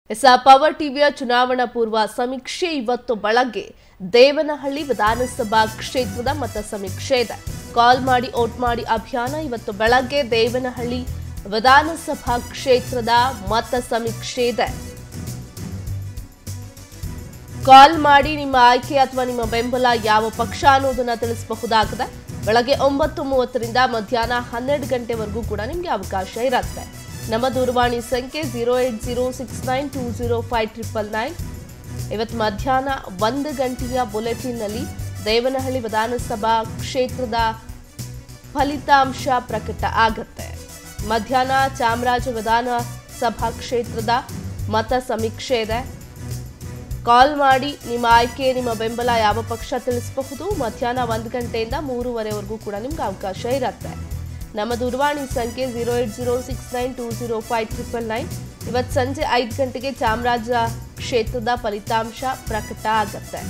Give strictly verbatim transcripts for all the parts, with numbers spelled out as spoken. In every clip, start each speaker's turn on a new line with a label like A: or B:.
A: S power ಟಿವಿಯ ಚುನಾವಣಾ ಪೂರ್ವ ಸಮೀಕ್ಷೆ ಇವತ್ತು ಬೆಳಗ್ಗೆ ದೇವನಹಳ್ಳಿ ವಿಧಾನಸಭಾ ಕ್ಷೇತ್ರದ ಮತ ಸಮೀಕ್ಷೆ ಇದೆ. ಕಾಲ್ ಮಾಡಿ ವೋಟ್ ಮಾಡಿ ಅಭಿಯಾನ ಇವತ್ತು ಬೆಳಗ್ಗೆ ದೇವನಹಳ್ಳಿ ವಿಧಾನಸಭಾ ಕ್ಷೇತ್ರದ ಮತ ಸಮೀಕ್ಷೆ ಇದೆ. ಕಾಲ್ ಮಾಡಿ ನಿಮ್ಮ ಆಯ್ಕೆ ಅಥವಾ ನಿಮ್ಮ ಬೆಂಬಲ ಯಾವ ಪಕ್ಷ ಅನ್ನೋದನ್ನ ತಿಳಿಸಬಹುದಾಗಿದೆ. ಬೆಳಗ್ಗೆ ಒಂಬತ್ತು ಮೂವತ್ತರಿಂದ ಮಧ್ಯಾಹ್ನ ಹನ್ನೆರಡು ಗಂಟೆವರೆಗೂ ಕೂಡ ನಿಮಗೆ ಅವಕಾಶ ಇರುತ್ತೆ. ನಮ್ಮ ದೂರವಾಣಿ ಸಂಖ್ಯೆ zero eight zero six nine two zero five triple nine. ಇವತ್ತು ಮಧ್ಯಾಹ್ನ ಒಂದು ಗಂಟೆಯ ಬುಲೆಟಿನ್ನಲ್ಲಿ ದೇವನಹಳ್ಳಿ ವಿಧಾನಸಭಾ ಕ್ಷೇತ್ರದ ಫಲಿತಾಂಶ ಪ್ರಕಟ ಆಗುತ್ತೆ. ಮಧ್ಯಾಹ್ನ ಚಾಮರಾಜ ವಿಧಾನಸಭಾ ಕ್ಷೇತ್ರದ ಮತ ಸಮೀಕ್ಷೆ ಇದೆ. ಕಾಲ್ ಮಾಡಿ ನಿಮ್ಮ ಆಯ್ಕೆ ನಿಮ್ಮ ಬೆಂಬಲ ಯಾವ ಪಕ್ಷ ತಿಳಿಸಬಹುದು. ಮಧ್ಯಾಹ್ನ ಒಂದು ಗಂಟೆಯಿಂದ ಮೂರುವರೆವರೆಗೂ ಕೂಡ ನಿಮ್ಗೆ ಅವಕಾಶ ಇರುತ್ತೆ. ನಮ್ಮ ದೂರವಾಣಿ ಸಂಖ್ಯೆ zero eight zero six nine two zero five triple nine. ಇವತ್ತು ಸಂಜೆ ಐದು ಗಂಟೆಗೆ ಚಾಮರಾಜ ಕ್ಷೇತ್ರದ ಫಲಿತಾಂಶ ಪ್ರಕಟ ಆಗುತ್ತೆ.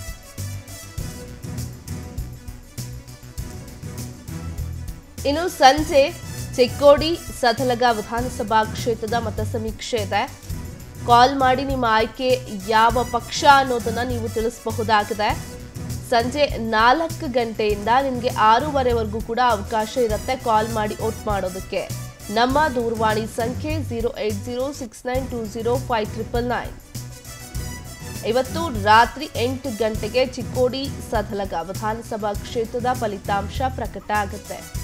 A: ಇನ್ನು ಸಂಜೆ ಚಿಕ್ಕೋಡಿ ಸದಲಗ ವಿಧಾನಸಭಾ ಕ್ಷೇತ್ರದ ಮತ ಸಮೀಕ್ಷೆ ಇದೆ. ಕಾಲ್ ಮಾಡಿ ನಿಮ್ಮ ಆಯ್ಕೆ ಯಾವ ಪಕ್ಷ ಅನ್ನೋದನ್ನ ನೀವು ತಿಳಿಸಬಹುದಾಗಿದೆ. ಸಂಜೆ ನಾಲ್ಕು ಗಂಟೆಯಿಂದ ನಿಮಗೆ ಆರೂವರೆವರೆಗೂ ಕೂಡ ಅವಕಾಶ ಇರುತ್ತೆ ಕಾಲ್ ಮಾಡಿ ವೋಟ್ ಮಾಡೋದಕ್ಕೆ. ನಮ್ಮ ದೂರವಾಣಿ ಸಂಖ್ಯೆ zero eight zero six nine two zero five triple nine. ಇವತ್ತು ರಾತ್ರಿ ಎಂಟು ಗಂಟೆಗೆ ಚಿಕ್ಕೋಡಿ ಸದಲಗ ವಿಧಾನಸಭಾ ಕ್ಷೇತ್ರದ ಫಲಿತಾಂಶ ಪ್ರಕಟ ಆಗುತ್ತೆ.